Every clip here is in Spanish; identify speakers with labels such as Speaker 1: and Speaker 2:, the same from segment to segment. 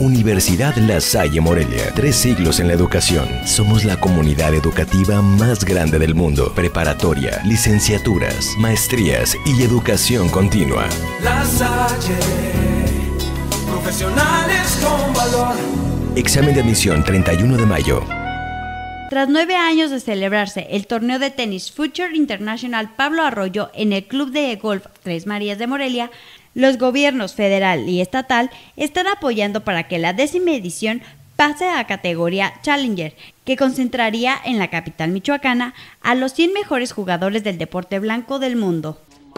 Speaker 1: Universidad La Salle Morelia, 3 siglos en la educación. Somos la comunidad educativa más grande del mundo. Preparatoria, licenciaturas, maestrías y educación continua.
Speaker 2: La Salle, profesionales con valor.
Speaker 1: Examen de admisión 31 de mayo.
Speaker 3: Tras 9 años de celebrarse el torneo de tenis Future International Pablo Arroyo en el Club de Golf Tres Marías de Morelia, los gobiernos federal y estatal están apoyando para que la 10ª edición pase a categoría Challenger, que concentraría en la capital michoacana a los 100 mejores jugadores del deporte blanco del mundo.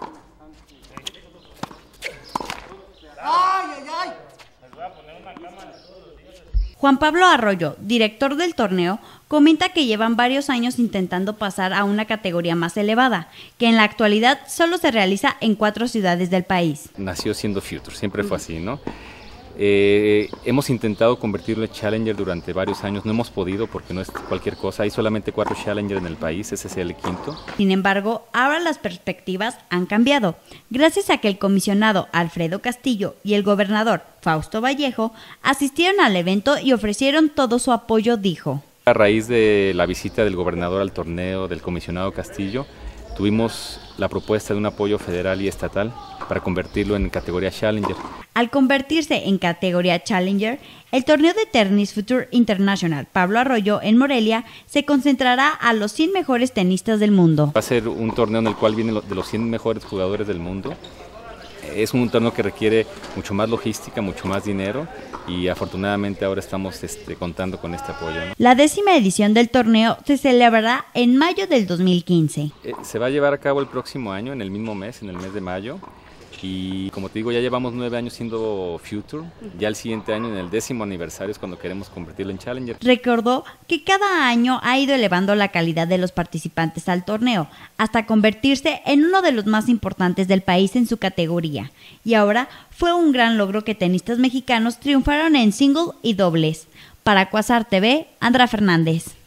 Speaker 3: Juan Pablo Arroyo, director del torneo, comenta que llevan varios años intentando pasar a una categoría más elevada, que en la actualidad solo se realiza en 4 ciudades del país.
Speaker 4: Nació siendo Future, siempre fue así, ¿no? Hemos intentado convertirlo en Challenger durante varios años, no hemos podido porque no es cualquier cosa, hay solamente 4 Challenger en el país, ese es el 5º.
Speaker 3: Sin embargo, ahora las perspectivas han cambiado, gracias a que el comisionado Alfredo Castillo y el gobernador Fausto Vallejo asistieron al evento y ofrecieron todo su apoyo, dijo.
Speaker 4: A raíz de la visita del gobernador al torneo del comisionado Castillo, tuvimos la propuesta de un apoyo federal y estatal para convertirlo en categoría Challenger.
Speaker 3: Al convertirse en categoría Challenger, el torneo de tenis Future International Pablo Arroyo en Morelia se concentrará a los 100 mejores tenistas del mundo.
Speaker 4: Va a ser un torneo en el cual vienen de los 100 mejores jugadores del mundo. Es un torneo que requiere mucho más logística, mucho más dinero y afortunadamente ahora estamos contando con este apoyo, ¿no?
Speaker 3: La 10ª edición del torneo se celebrará en mayo del 2015.
Speaker 4: Se va a llevar a cabo el próximo año, en el mismo mes, en el mes de mayo. Y como te digo, ya llevamos 9 años siendo Future, ya el siguiente año, en el 10º aniversario, es cuando queremos convertirlo en Challenger.
Speaker 3: Recordó que cada año ha ido elevando la calidad de los participantes al torneo, hasta convertirse en uno de los más importantes del país en su categoría. Y ahora fue un gran logro que tenistas mexicanos triunfaron en single y dobles. Para Quasar TV, Andra Fernández.